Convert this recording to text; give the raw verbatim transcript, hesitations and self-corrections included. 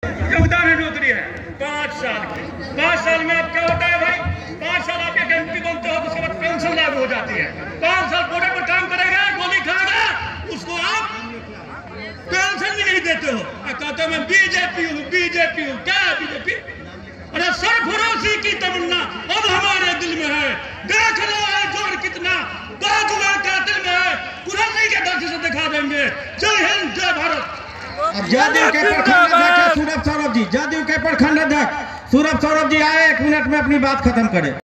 योगदान है नौकरी है पांच साल की। पांच साल में अब क्या होता है भाई, पांच साल आप एक एमपी बनते हो तो उसके बाद पेंशन लागू हो जाती है। पांच साल बॉर्डर पर काम करेगा, गोली खाएगा, उसको आप पेंशन भी नहीं देते हो। कहते हो मैं बीजेपी हूँ, बीजेपी हूँ। क्या है बीजेपी? अरे सरफरोशी की तमन्ना अब हमारे दिल में है, देख लो है जोर कितना बाजुआ कातिल में है, कुर्सी के दर्द से दिखा देंगे। जय हिंद, जय भारत। अब जदयू के प्रखंड अध्यक्ष सूरभ सौरभ जी, जदयू के प्रखंड अध्यक्ष सूरभ सौरभ जी आए, एक मिनट में अपनी बात खत्म करें।